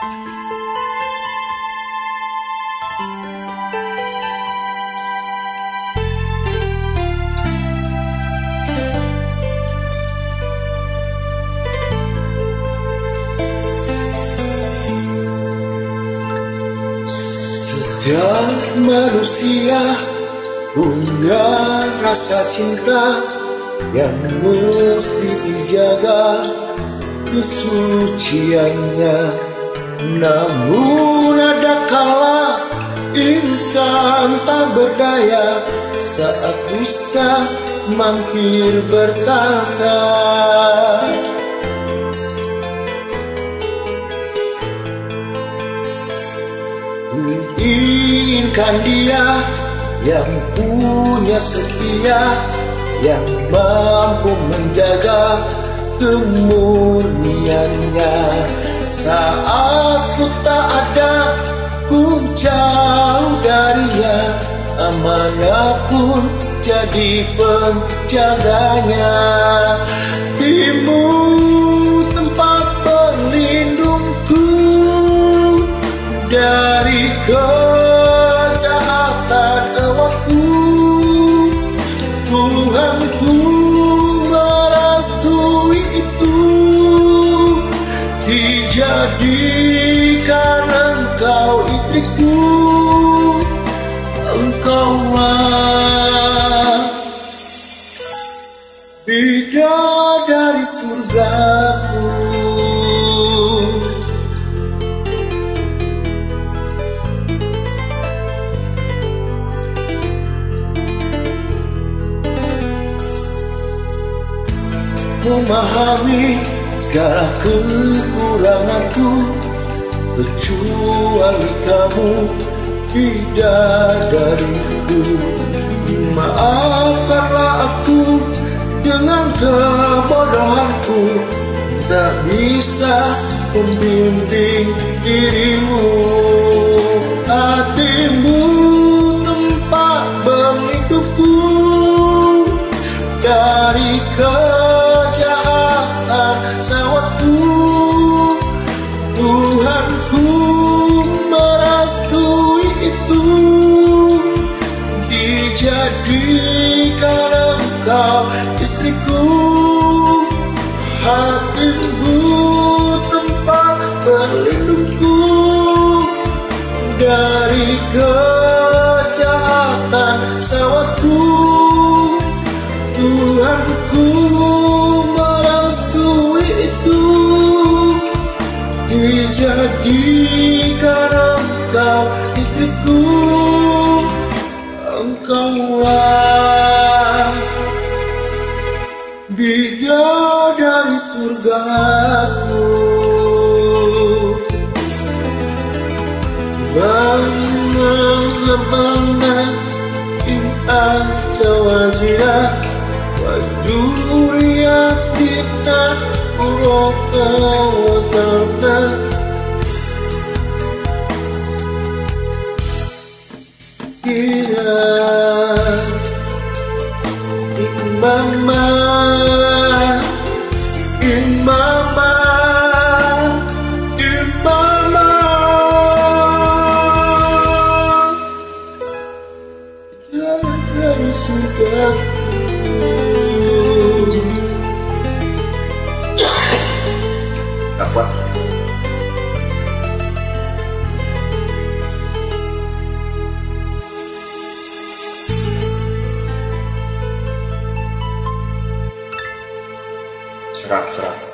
Setiap manusia punya rasa cinta yang mesti dijaga kesuciannya. Namun ada kala insan tak berdaya saat dusta mampir bertata. Inginkan dia yang punya setia, yang mampu menjaga kemurniannya. Saat ku tak ada, ku jauh darinya, amanah pun jadi penjaganya. Timu tempat berlindungku dari kejahatan waktu. Tuhanku merestui itu, dijadikan engkau istriku. Engkaulah bidadari surgaku. Memahami segala kekuranganku, kecuali kamu bidadariku. Maafkanlah aku dengan kebodohanku, tak bisa membimbing dirimu. Hatimu tempat berlindungku dari kejahatan sawatku. Tuhanku merestui itu, dijadikan engkau istriku. Hatimu tempat berlindungku dari kejahatan sawatku. Tuhanku merestui itu, dijadikan engkau istriku. Engkaulah bidadari surgaku. Bagaimana in anta wazira wa dzurriyyatina qurrata waj'alna kira imama imama imama dari surgaku. Gak kuat. Serat.